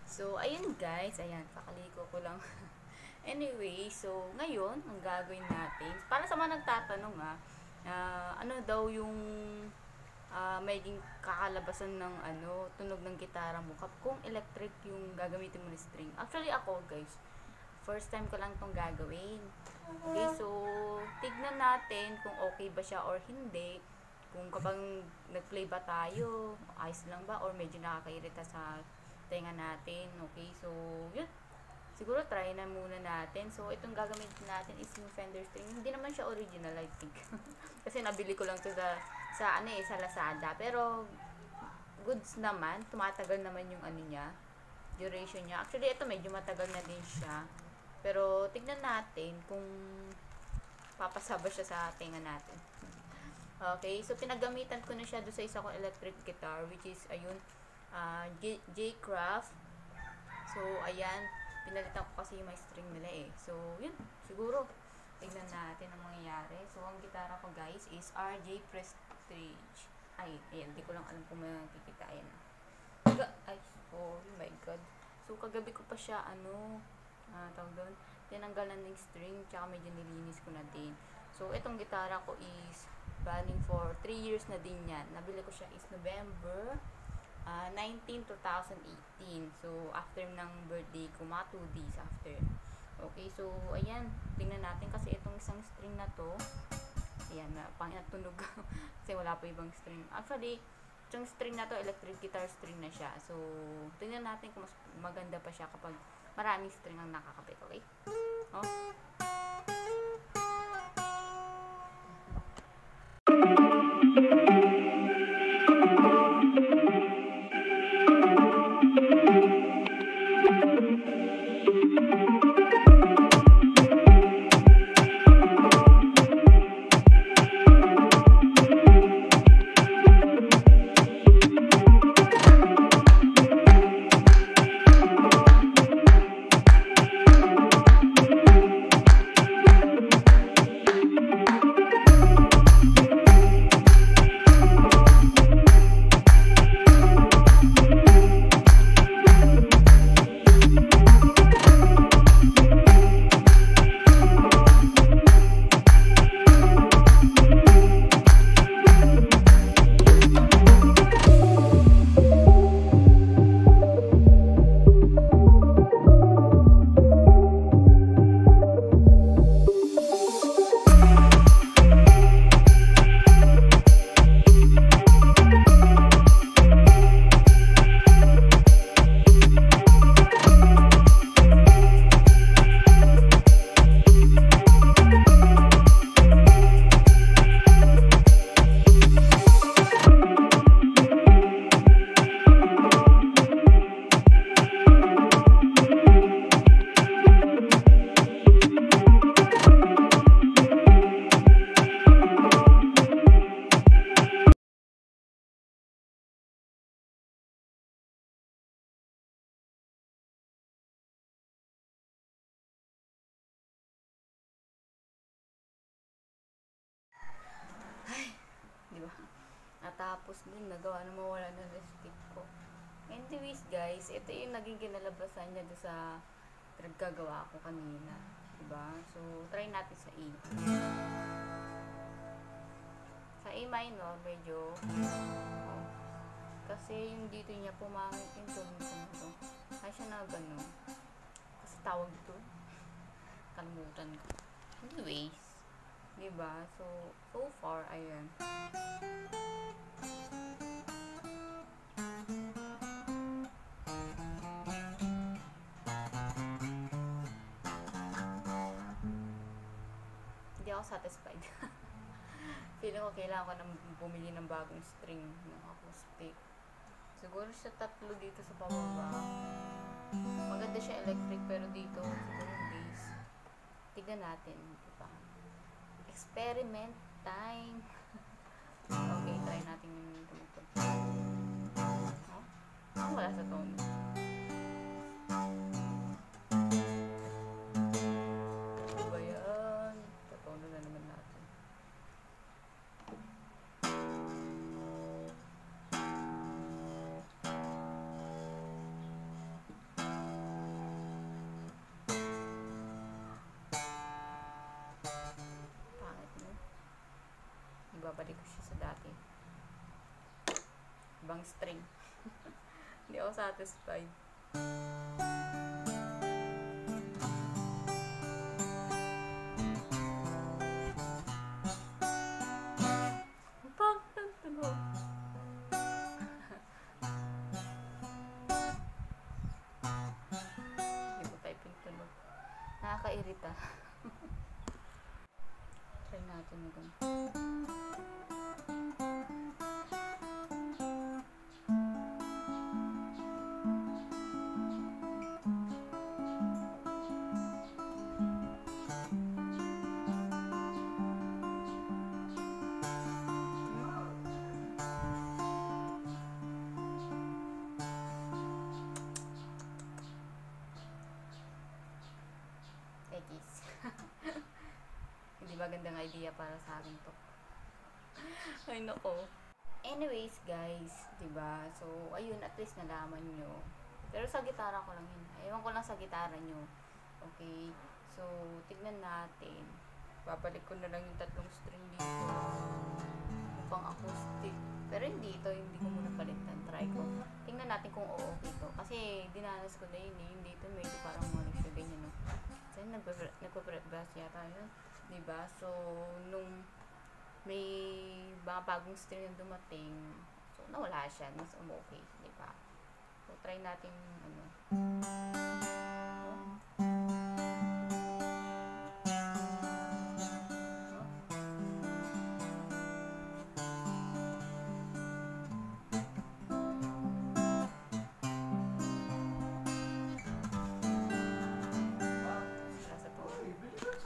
So, ayun guys, ayan, kakaliko ko lang. Anyway, so, ngayon, ang gagawin natin, para sa mga nagtatanong ano daw yung maging kakalabasan ng tunog ng gitara mo kung electric yung gagamitin mo ng string. Actually ako guys, first time ko lang tong gagawin. Okay, so, tignan natin kung okay ba siya or hindi. Kung kapag nag-play ba tayo, ayos lang ba or medyo nakakairita sa tenga natin. Okay, so yun, siguro try na muna natin. So itong gagamitin natin is yung Fender string. Hindi naman siya original, I think. Kasi nabili ko lang to sa Lazada. Pero goods naman, tumatagal naman yung niya, duration niya. Actually ito medyo matagal na din siya. Pero tignan natin kung papasaba siya sa tenga natin. Okay, so pinagamitan ko na siya doon sa isa kong electric guitar, which is ayun, J-Craft. So ayan, pinalitan ko kasi yung may string nila So yun, siguro tignan natin ang mangyayari. So ang gitara ko guys is RJ Prestige. Ay, ayan, hindi ko lang alam kung makikita. Ayan. Oh my god. So kagabi ko pa siya tawag doon, tinanggalan ng string, tsaka medyo nilinis ko na din. So itong gitara ko is running for 3 years na din yan. Nabili ko siya is November 19, 2018. So after ng birthday ko, mga 2 days after. Okay, so ayan, tingnan natin kasi itong isang string na to, ayan, pangatunog kasi wala pa ibang string. Actually, itong string na to, electric guitar string na siya. So tingnan natin kung mas maganda pa siya kapag maraming string ang nakakapit. Okay? Oh. Diba? Natapos din, nagawa na mawala na lipstick ko. Anyways guys, ito yung naging kinalabasan niya doon sa naggagawa ko kanina. Diba? So, try natin sa A. Sa A minor, medyo kasi yung dito niya pumangit yung tumisan ito. Kaya siya na gano'n. Kasi tawag dito. Kalimutan ko. Anyways, diba? So far, ayan. Hindi ako satisfied. Feeling ko kailangan ko nang bumili ng bagong string ng acoustic. Siguro siya 3 dito sa pababa. Maganda siya electric, pero dito siguro bass. Tignan natin, diba? Experiment time. Okay, try natin yung tumutog. Wala sa tone. Ano ba yan? Sa tone na naman natin. babalik ko siya sa dati. Ibang string. Hindi ako satisfied. Nakakairita. Try natin na ganun. Hindi magandang idea para sa akin to. Ay nako. Anyways guys, diba? So, ayun, at least nalaman nyo. Pero sa gitara ko lang yun. Ewan ko lang sa gitara nyo. Okay? So, tignan natin. Babalik ko na lang yung tatlong string dito. Mukhang acoustic. Pero hindi ito, hindi ko muna palitan. Try ko. Tingnan natin kung okay to. Kasi, dinanas ko na yun eh. Yung dito, medyo parang manig siya ganyan, no? So, nagpa-fret bass yata yun. Diba? So, nung may mga bagong string na dumating, so, nawala siya. Mas okay. Diba? So, try natin, ano.